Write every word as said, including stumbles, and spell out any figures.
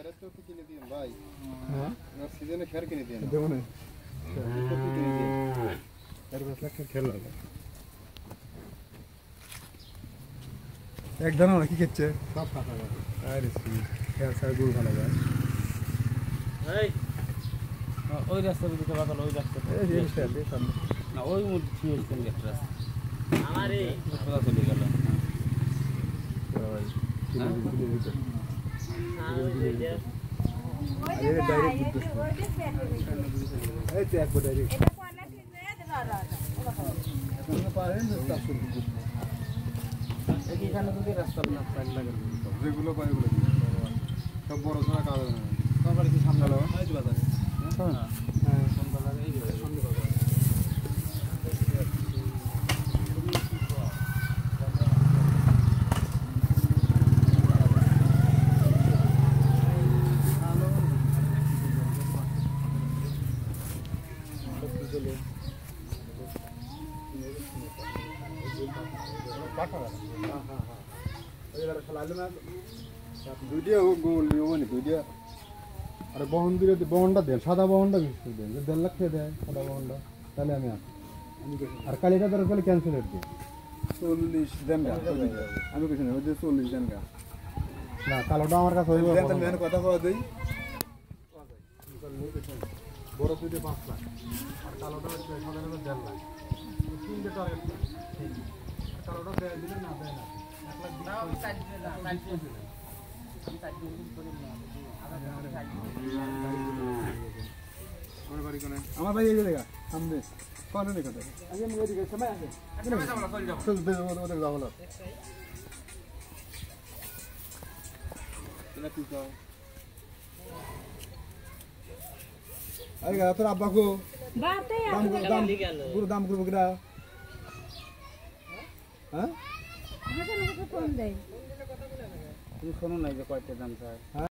তো কিনে দিন ভাই হ্যাঁ না সিজনে খের কিনে দিন দেব না এর বসলা খেল লাগা এক দানা কি খেচ্ছে সব ফাটা গেল আরে সি খের সার গুড় ভালো যায় এই ওই রাস্তা দিকে বাতাল ওই রাস্তা এই যে রাস্তা সামনে না ওই মুড়ি ছিল কোন রাস্তা আমারে কোথা চলে গেল ভাই কিনে দিতে দিতে আরে ডাইরেক্ট দিতে এই তো একবার ডাইরেক্ট এটা কোনা ঠিক রে দাদা এখন পারেন রাস্তা শুরু করতে এইখানে যদি রাস্তা না সাইড লাগে যেগুলো পারে গুলো সব বড় ধরা কাজ না তোমার কি সামনে লাগাও এই বাজারে হ্যাঁ হ্যাঁ সামনে লাগে এই সামনে বাজার দুইটা গোল মানে দুইটা আর বহন দিলে বহনটা দেন সাদা বহনটা বেশি দেন যে দেড় লাখ খেয়ে দেয় সাদা বহনটা তাহলে আমি আসি আর কালিটা দরকার হলে ক্যান্সেল দিই চল্লিশ দেন গা আমি কিছু না ওই যে চল্লিশ দেন গা না কালোটা আমার কাছে হয়ে যাবে কথা কওয়া দিই বড় দুইটা পাঁচ লাখ আর কালোটা সাধারণত দেড় লাখ তিনটে টার্গেট কালোটা দেয় দিলে না দেয় না আমার ভাই এই জায়গা সামনে কোন দিকে আছে আগে মুই দিকে সময় আছে আগে না যাব না চল যাব চল দেব ওদের যাব না এটা কি কও আরে গা তোর আব্বা কো বাতে দাম দাম পুরো দাম করব কিনা হ্যাঁ হাজার হাজার কোন দেয় তুমি শোনো না যে কয়টা দাম চাই